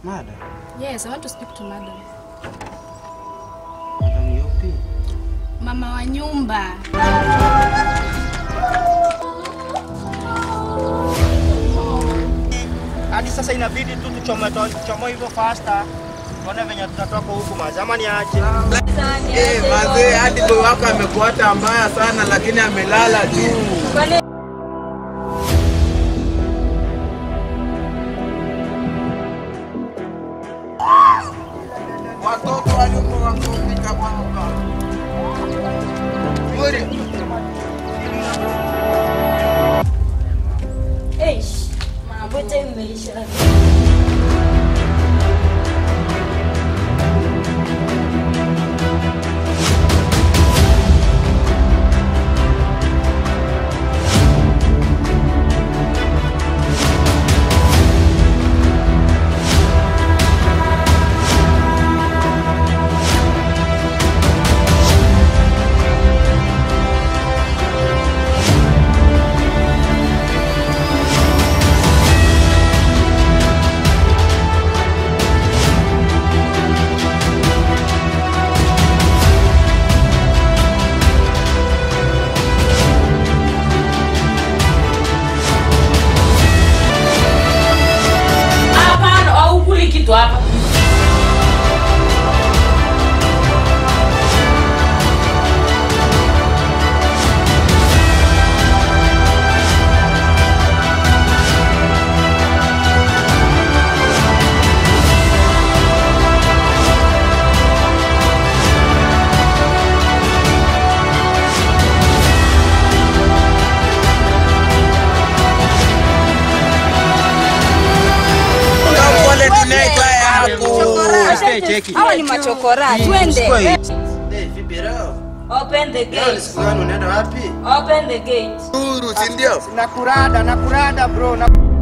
Madam? Yes, I want to speak to madam. Madam yupi? Mama wa nyumba. Hadi sasa inabidi tu tuchomoe hivyo faster. Tuone venye tutatoka huku mazamani aje. Mazee hadi boy wako amekuata mbaya sana lakini amelala tu. Watoto waliokuwa wangopika kwa mka. Eish, mabote imeisha. Kitu hapa. Hawa ni machokora. Twende. Vipi leo? Open the gate. Unaenda wapi? Open the gate. Uru, si ndio? Nakurada bro.